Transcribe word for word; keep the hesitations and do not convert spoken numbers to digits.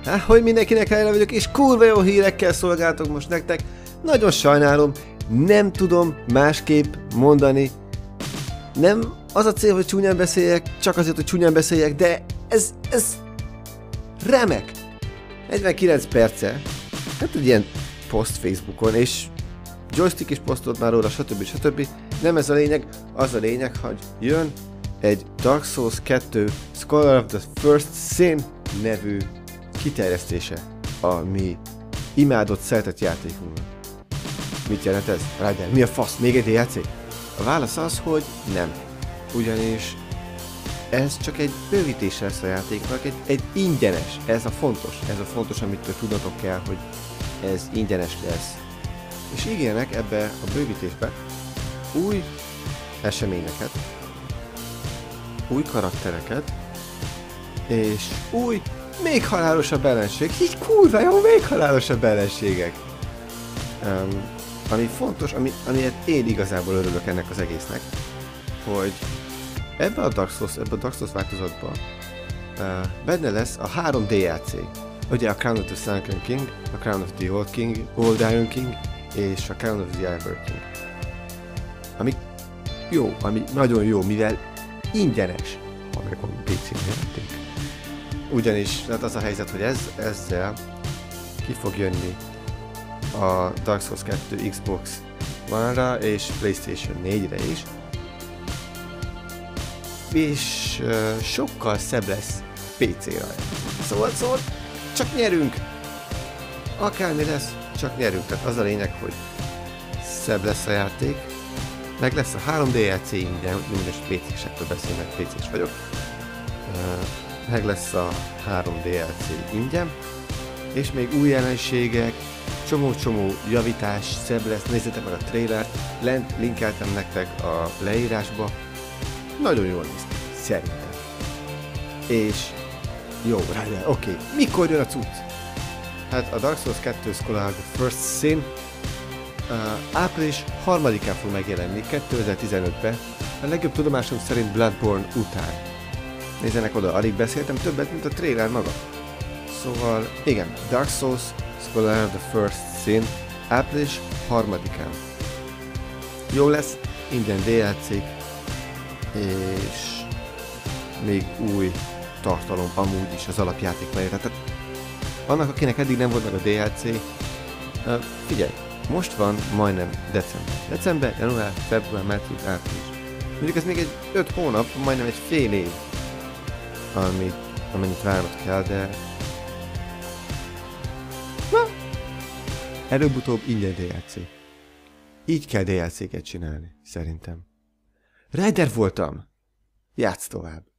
Hát, hogy mindenkinek helyre vagyok, és kurva jó hírekkel szolgáltok most nektek. Nagyon sajnálom, nem tudom másképp mondani. Nem az a cél, hogy csúnyán beszéljek, csak azért, hogy csúnyán beszéljek, de ez, ez remek. negyvenkilenc perce, hát egy ilyen poszt Facebookon, és Joystick is posztolt már róla, stb. stb. Nem ez a lényeg, az a lényeg, hogy jön egy Dark Souls kettő Scholar of the First Sin nevű kiterjesztése a mi imádott, szeretett játékunknak. Mit jelent ez? Ryder, mi a fasz? Még egy dé el cé? A válasz az, hogy nem. Ugyanis ez csak egy bővítés lesz a játéknak, egy, egy ingyenes, ez a fontos, ez a fontos, amit tudnotok kell, hogy ez ingyenes lesz. És ígérnek ebbe a bővítésbe új eseményeket, új karaktereket, és új, még halálosabb ellenség, így kurva jó, még halálosabb ellenségek. Um, ami fontos, ami, amiért én igazából örülök ennek az egésznek, hogy ebben a Dark Souls, ebben a Dark Souls változatban uh, benne lesz a három dé el cé. Ugye a Crown of the Sunken King, a Crown of the Old King, Old Iron King, és a Crown of the Iron King. Ami jó, ami nagyon jó, mivel ingyenes, amikor pé cén játék. Ugyanis hát az a helyzet, hogy ez, ezzel ki fog jönni a Dark Souls kettő Xbox One-ra és PlayStation négyre is. És uh, sokkal szebb lesz pé cére. Szóval, szóval csak nyerünk! Akármi lesz, csak nyerünk. Tehát az a lényeg, hogy szebb lesz a játék, meg lesz a három dé el cé ingyen, mindes pé césektől beszélnek, pé cés vagyok. Uh, meg lesz a három dé el cé ingyen, és még új jelenségek, csomó-csomó javítás, szebb lesz, nézzétek meg a trailert, lent linkeltem nektek a leírásba. Nagyon jól néz ki, szerintem. És jó, Ryder, oké, okay. Mikor jön a cucc? Hát a Dark Souls kettő Scholar of the First Sin uh, április harmadikán fog megjelenni kétezer-tizenötben, a legjobb tudomásom szerint Bloodborne után. Nézzenek oda, alig beszéltem többet, mint a trailer maga. Szóval, igen, Dark Souls Scholar of the First Sin április harmadikán. Jó lesz, ingyen dé el cé-k, és még új tartalom amúgy is az alapjáték mellé. Tehát annak, akinek eddig nem volt meg a dé el cé, uh, figyelj, most van majdnem december. December, január, február, március, április. Mondjuk ez még egy öt hónap, majdnem egy fél év, amit, amennyit várnod kell, de na, előbb-utóbb ingyen dé el cé. Így kell dé el cé-ket csinálni, szerintem. Ryder voltam! Játsz tovább!